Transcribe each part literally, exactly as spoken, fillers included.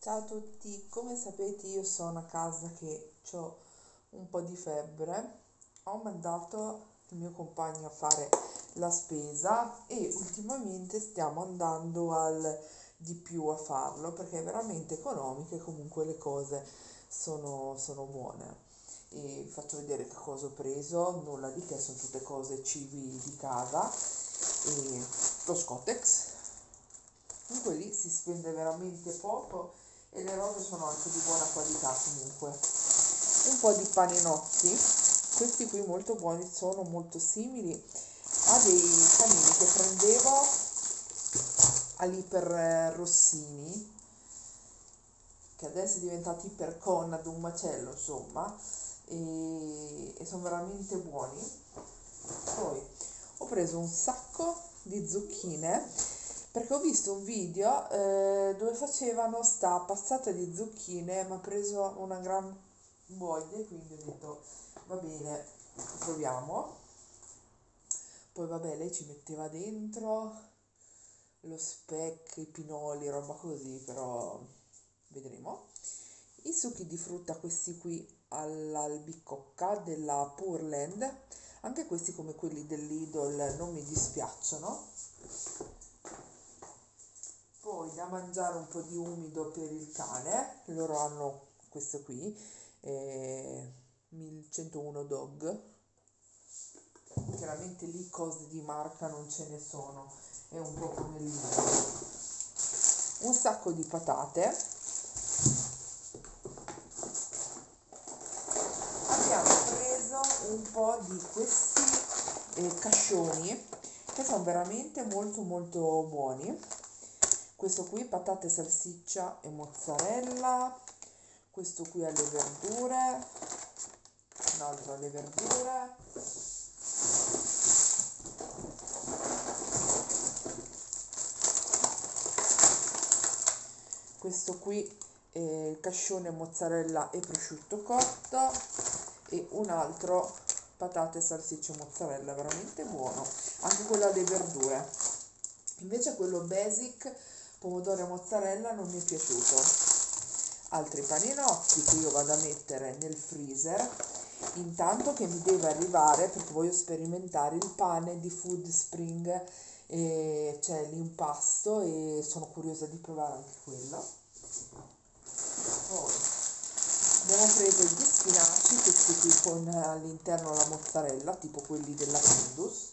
Ciao a tutti, come sapete io sono a casa che ho un po' di febbre, ho mandato il mio compagno a fare la spesa e ultimamente stiamo andando al di più a farlo perché è veramente economico e comunque le cose sono, sono buone. E vi faccio vedere che cosa ho preso, nulla di che, sono tutte cose cibi di casa e lo Scottex. Comunque lì si spende veramente poco e le robe sono anche di buona qualità comunque. Un po' di paninotti, questi qui molto buoni, sono molto simili a dei panini che prendevo all'Iper eh, Rossini, che adesso è diventato Iper Conad, un macello insomma, e, e sono veramente buoni. Poi ho preso un sacco di zucchine perché ho visto un video eh, dove facevano sta passata di zucchine, mi ha preso una gran voglia e quindi ho detto va bene, proviamo. Poi vabbè, lei ci metteva dentro lo speck, i pinoli, roba così, però vedremo. I succhi di frutta, questi qui all'albicocca della Purland, anche questi come quelli dell'Idol non mi dispiacciono. Poi da mangiare un po' di umido per il cane, loro hanno questo qui, eh, millecentuno Dog, chiaramente lì cose di marca non ce ne sono, è un po' come lì. Un sacco di patate, abbiamo preso un po' di questi eh, cascioni che sono veramente molto molto buoni. Questo qui patate, salsiccia e mozzarella, questo qui alle verdure, un altro alle verdure, questo qui eh, cascione, mozzarella e prosciutto cotto e un altro patate, salsiccia e mozzarella, veramente buono, anche quello alle verdure. Invece quello basic, pomodoro e mozzarella, non mi è piaciuto. Altri paninotti che io vado a mettere nel freezer intanto che mi deve arrivare perché voglio sperimentare il pane di Food Spring, e c'è l'impasto e sono curiosa di provare anche quello. Poi abbiamo preso gli spinaci, questi qui con all'interno la mozzarella, tipo quelli della Findus.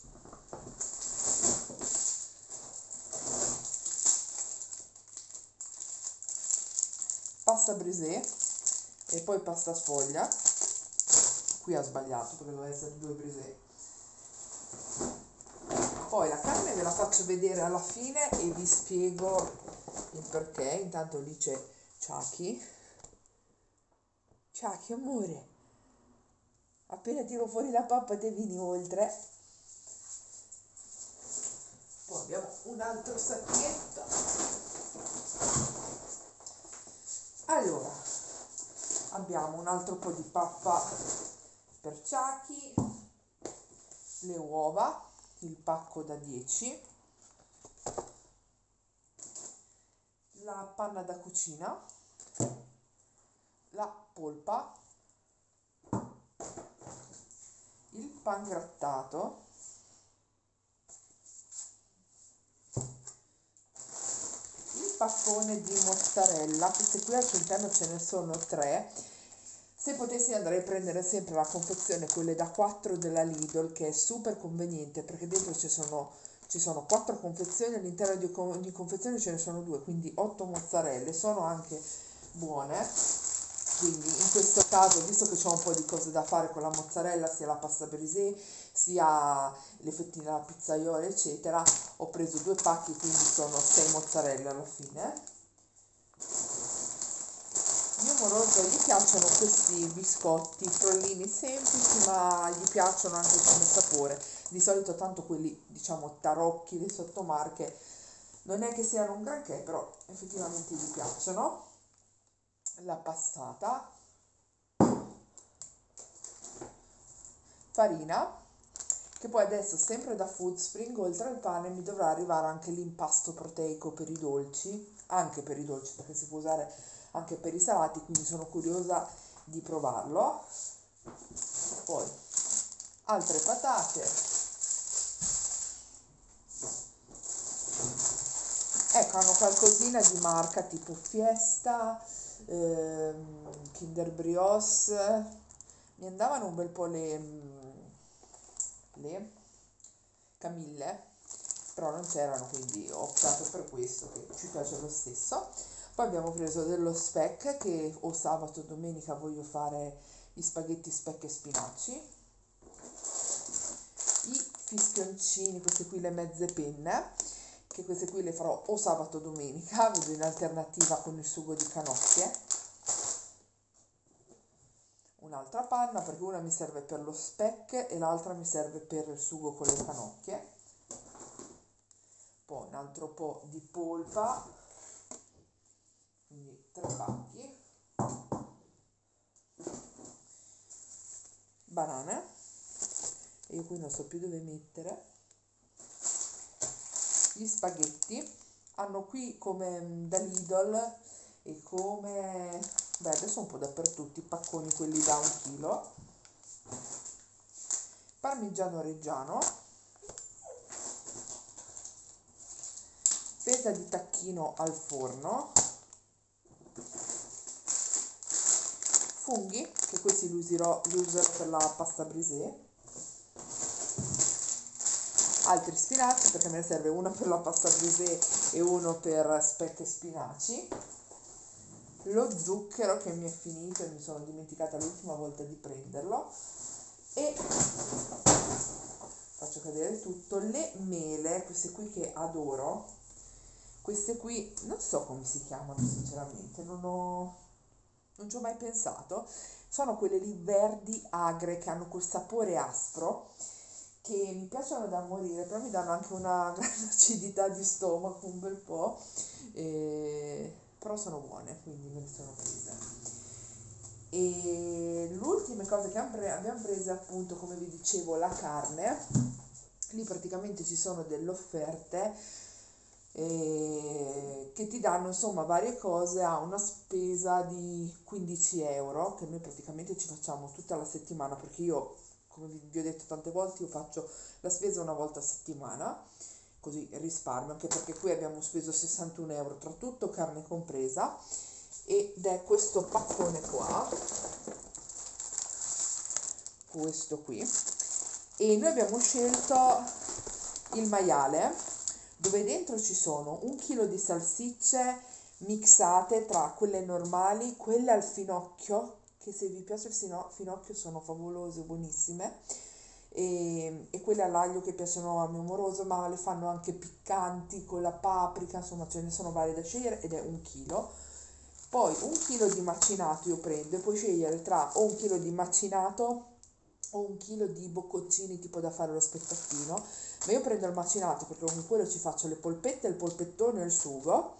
Pasta brisée e poi pasta sfoglia. Qui ha sbagliato perché doveva essere due brisée. Poi la carne ve la faccio vedere alla fine e vi spiego il perché. Intanto lì c'è Chucky. Chucky, amore, appena tiro fuori la pappa te vieni oltre. Poi abbiamo un altro sacchetto. Allora, abbiamo un altro po' di pappa per Chucky, le uova, il pacco da dieci, la panna da cucina, la polpa, il pangrattato, il paccone di mozzarella, queste qui al suo interno ce ne sono tre. Se potessi andrei a prendere sempre la confezione, quelle da quattro della Lidl, che è super conveniente perché dentro ci sono, ci sono quattro confezioni, all'interno di ogni confezione ce ne sono due, quindi otto mozzarelle, sono anche buone. Quindi in questo caso, visto che c'ho un po' di cose da fare con la mozzarella, sia la pasta brisée, sia le fettine alla pizzaiola, eccetera, ho preso due pacchi, quindi sono sei mozzarelle alla fine. Mio moroso gli piacciono questi biscotti, frollini semplici, ma gli piacciono anche come sapore. Di solito tanto quelli, diciamo, tarocchi, le sottomarche, non è che siano un granché, però effettivamente gli piacciono. La passata, farina, che poi adesso sempre da Food Spring, oltre al pane mi dovrà arrivare anche l'impasto proteico per i dolci. anche per i dolci, perché si può usare anche per i salati, quindi sono curiosa di provarlo. Poi altre patate, ecco, hanno qualcosina di marca tipo Fiesta, ehm, Kinder Brioche, mi andavano un bel po' le, le Camille, però non c'erano, quindi ho optato per questo che ci piace lo stesso. Poi abbiamo preso dello speck, che o sabato o domenica voglio fare gli spaghetti speck e spinaci, i fischioncini, queste qui le mezze penne, che queste qui le farò o sabato o domenica, vedo in alternativa con il sugo di canocchie. Un'altra panna, perché una mi serve per lo speck e l'altra mi serve per il sugo con le canocchie. Poi un altro po' di polpa, quindi tre pacchi, banane, e io qui non so più dove mettere, gli spaghetti, hanno qui come da Lidl e come, beh adesso un po' dappertutto, i pacconi quelli da un chilo, parmigiano reggiano, feta di tacchino al forno, funghi, che questi li userò, li userò per la pasta brisée, altri spinaci, perché me ne serve uno per la pasta brisée e uno per speck e spinaci, lo zucchero che mi è finito e mi sono dimenticata l'ultima volta di prenderlo, e faccio cadere tutto, le mele, queste qui che adoro, queste qui non so come si chiamano sinceramente, non ho, non ci ho mai pensato, sono quelle lì verdi agre che hanno quel sapore aspro, che mi piacciono da morire, però mi danno anche una grande acidità di stomaco un bel po', e... però sono buone, quindi me le sono prese. E l'ultima cosa che abbiamo preso è appunto, come vi dicevo, la carne. Lì praticamente ci sono delle offerte eh, che ti danno insomma varie cose a una spesa di quindici euro, che noi praticamente ci facciamo tutta la settimana, perché io, come vi ho detto tante volte, io faccio la spesa una volta a settimana, così risparmio, anche perché qui abbiamo speso sessantuno euro tra tutto, carne compresa, ed è questo paccone qua, questo qui, e noi abbiamo scelto il maiale, dove dentro ci sono un chilo di salsicce mixate tra quelle normali, quelle al finocchio, che se vi piace il sino- finocchio sono favolose, buonissime, e, e quelle all'aglio che piacciono al mio moroso, ma le fanno anche piccanti con la paprika, insomma ce ne sono varie da scegliere, ed è un chilo. Poi un chilo di macinato io prendo, e puoi scegliere tra o un chilo di macinato o un chilo di bocconcini tipo da fare lo spezzatino, ma io prendo il macinato perché con quello ci faccio le polpette, il polpettone e il sugo.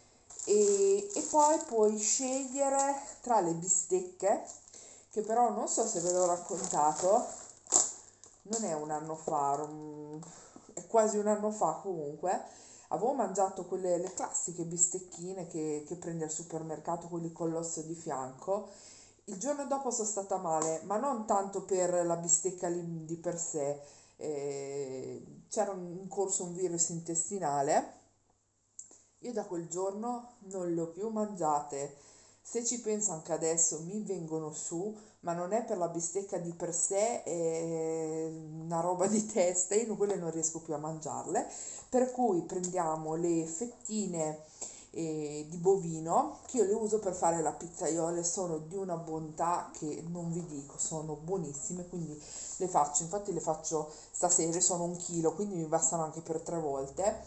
E, e poi puoi scegliere tra le bistecche, che però non so se ve l'ho raccontato, non è un anno fa, um, è quasi un anno fa comunque, avevo mangiato quelle le classiche bistecchine che, che prendi al supermercato, quelli con l'osso di fianco. Il giorno dopo sono stata male, ma non tanto per la bistecca lì di per sé, eh, c'era in corso un virus intestinale. Io da quel giorno non le ho più mangiate. Se ci penso anche adesso mi vengono su, ma non è per la bistecca di per sé, è una roba di testa, io quelle non riesco più a mangiarle. Per cui prendiamo le fettine eh, di bovino, che io le uso per fare la pizzaiole, sono di una bontà che non vi dico, sono buonissime, quindi le faccio, infatti le faccio stasera, sono un chilo, quindi mi bastano anche per tre volte.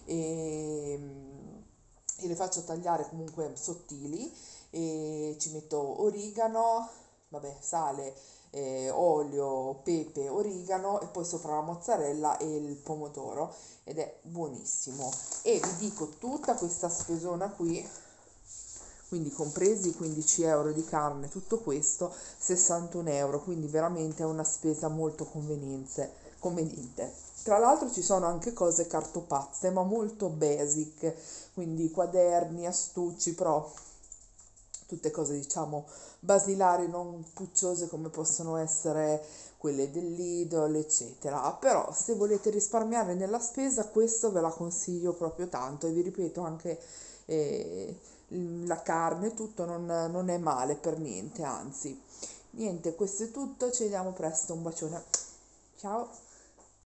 E e le faccio tagliare comunque sottili, e ci metto origano, vabbè, sale, eh, olio, pepe, origano, e poi sopra la mozzarella e il pomodoro, ed è buonissimo. E vi dico, tutta questa spesona qui, quindi compresi quindici euro di carne, tutto questo sessantuno euro, quindi veramente è una spesa molto conveniente conveniente. Tra l'altro ci sono anche cose cartopazze, ma molto basic, quindi quaderni, astucci, però tutte cose diciamo basilari, non pucciose come possono essere quelle dell'Idol, eccetera. Però se volete risparmiare nella spesa, questo ve la consiglio proprio tanto e vi ripeto anche eh, la carne, tutto non, non è male per niente, anzi. Niente, questo è tutto, ci vediamo presto, un bacione. Ciao!